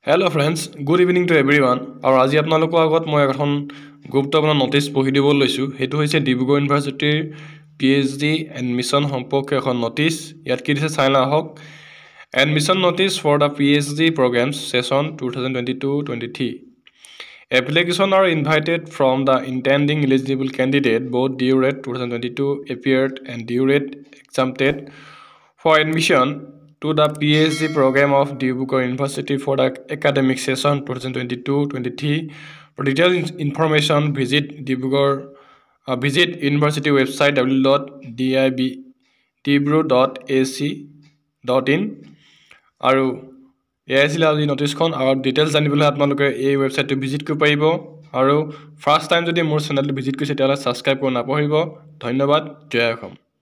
Hello friends, good evening to everyone. আৰু আজি আপোনালোকৰ আগত মই এখন গুৰুত্বপূৰ্ণ নোটিছ পঢ়ি দিব লৈছোঁ। হেতু হৈছে ডিব্ৰুগড় ইউনিভাৰ্চিটিৰ PhD এডমিশন সম্পৰ্কে এখন নোটিছ। ইয়াত কি দিছে চাই লওক। Admission notice for the PhD programs session 2022-23. Applications are invited from the intending eligible candidate both due date 2022 appeared and due date exempted for admission to the PhD program of Dibrugarh University for the academic session 2022-23. For detailed information, visit visit university website www.dibru.ac.in. আৰু এয়া আছিল আজি নোটিছখন আৰু details জানিবলৈ আপোনালোকে এই ৱেবছাইটটো visit কৰিব পাৰিব আৰু ফাৰ্ষ্ট টাইম যদি মোৰ চেনেলটো ভিজিট কৰিছে তেতিয়াহ'লে ছাবস্ক্ৰাইব কৰি নাপাহৰিব। ধন্যবাদ। জয় অসম।